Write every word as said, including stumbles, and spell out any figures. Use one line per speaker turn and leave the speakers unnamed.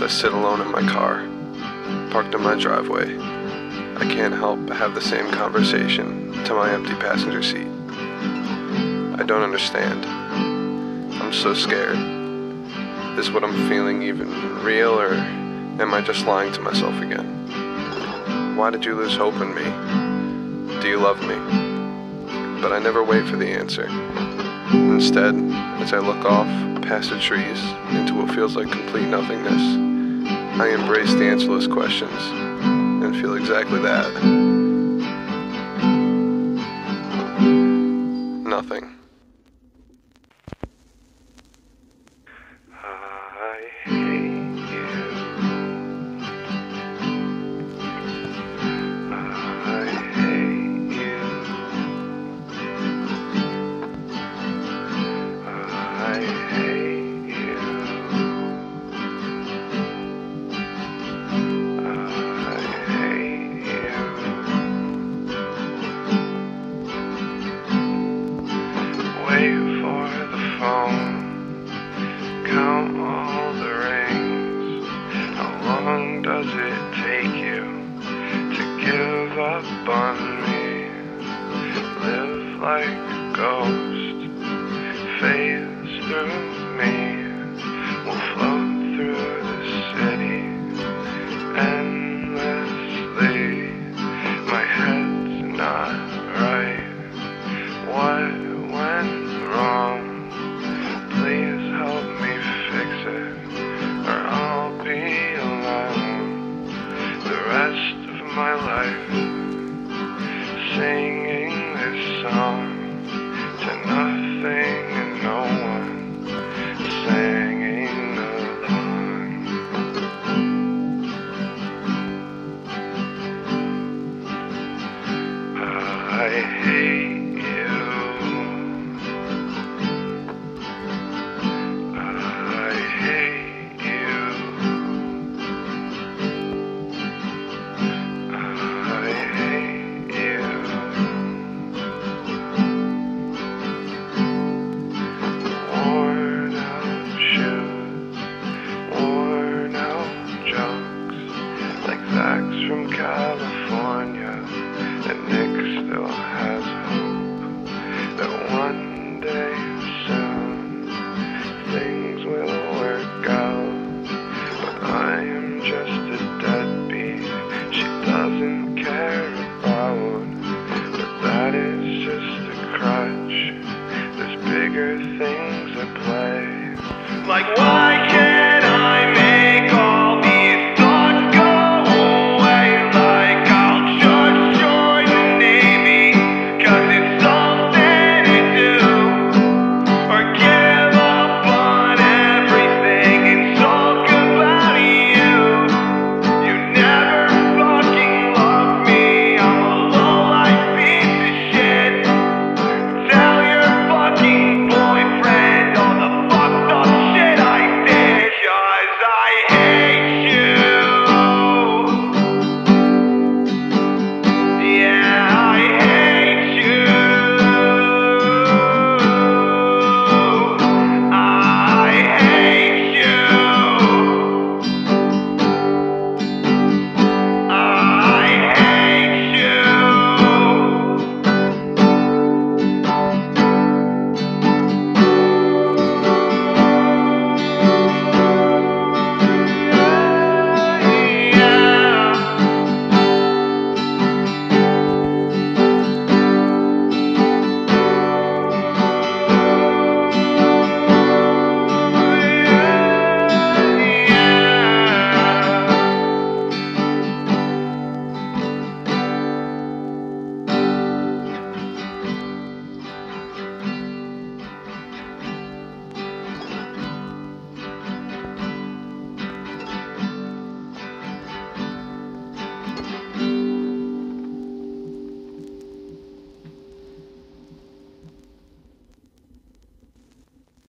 I sit alone in my car, parked in my driveway, I can't help but have the same conversation to my empty passenger seat. I don't understand. I'm so scared. Is what I'm feeling even real, or am I just lying to myself again? Why did you lose hope in me? Do you love me? But I never wait for the answer. Instead, as I look off past the trees into what feels like complete nothingness, I embrace the answerless questions and feel exactly that. Nothing.
I hate you. I hate you. I hate you. I hate you. Wait for the phone. Count all the rings. How long does it take you to give up on me? Live like a ghost, phase through me. We'll float through the city endlessly. My head's not right. What went wrong? Please help me fix it, or I'll be alone the rest of my life, singing this song to nothing and no one, singing along. I hate from California, and Nick still has